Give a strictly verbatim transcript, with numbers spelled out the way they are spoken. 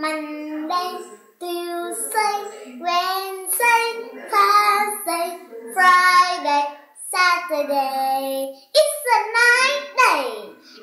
Monday, Tuesday, Wednesday, Thursday, Friday, Saturday. It's a nice day.